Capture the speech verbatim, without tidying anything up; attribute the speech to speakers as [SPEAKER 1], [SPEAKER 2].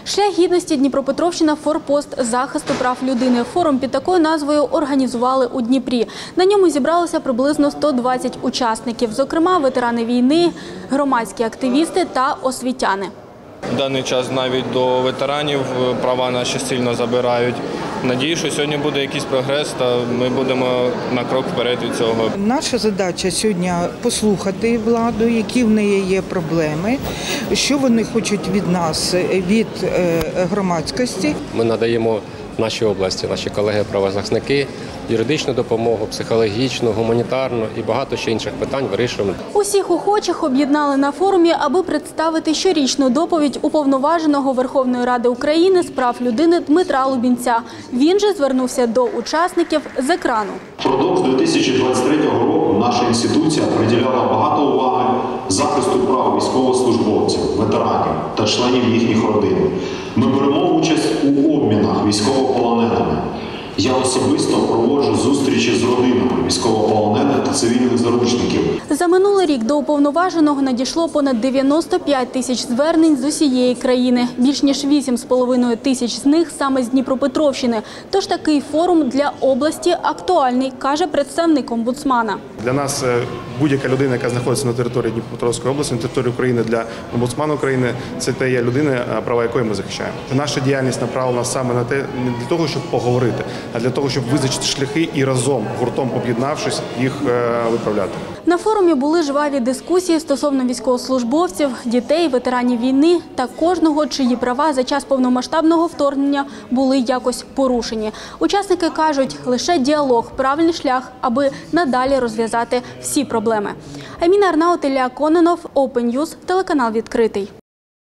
[SPEAKER 1] Шлях гідності Дніпропетровщина – форпост захисту прав людини. Форум під такою назвою організували у Дніпрі. На ньому зібралося приблизно сто двадцять учасників, зокрема ветерани війни, громадські активісти та освітяни.
[SPEAKER 2] В даний час навіть до ветеранів права наші сильно забирають. Надію, що сьогодні буде якийсь прогрес, та ми будемо на крок вперед від цього.
[SPEAKER 3] Наша задача сьогодні – послухати владу, які в неї є проблеми, що вони хочуть від нас, від громадськості.
[SPEAKER 4] Ми надаємо в нашій області, наші колеги-правозахисники, юридичну допомогу, психологічну, гуманітарну і багато ще інших питань вирішуємо.
[SPEAKER 1] Усіх охочих об'єднали на форумі, аби представити щорічну доповідь Уповноваженого Верховної Ради України з прав людини Дмитра Лубінця. Він же звернувся до учасників з екрану.
[SPEAKER 5] Впродовж дві тисячі двадцять третього року наша інституція приділяла багато уваги захисту прав військовослужбовців, ветеранів та членів їхніх родин. Ми беремо участь у обмінах військовополоненими. Я особисто проводжу зустрічі з родинами військовополонених та цивільних заручників.
[SPEAKER 1] За минулий рік до Уповноваженого надійшло понад дев'яносто п'ять тисяч звернень з усієї країни. Більш ніж вісім з половиною тисяч з них саме з Дніпропетровщини. Тож такий форум для області актуальний, каже представник омбудсмана.
[SPEAKER 6] Для нас будь-яка людина, яка знаходиться на території Дніпропетровської області, на території України, для омбудсмана України, це те є людина, права якої ми захищаємо. Наша діяльність направлена саме на те, не для того, щоб поговорити, а для того, щоб визначити шляхи і разом, гуртом об'єднавшись, їх виправляти.
[SPEAKER 1] На форумі були жваві дискусії стосовно військовослужбовців, дітей, ветеранів війни та кожного, чиї права за час повномасштабного вторгнення були якось порушені. Учасники кажуть, лише діалог – правильний шлях, аби надалі розв'язати всі проблеми. Айміна Арнаут, Ілля Кононов, Open News, телеканал «Відкритий».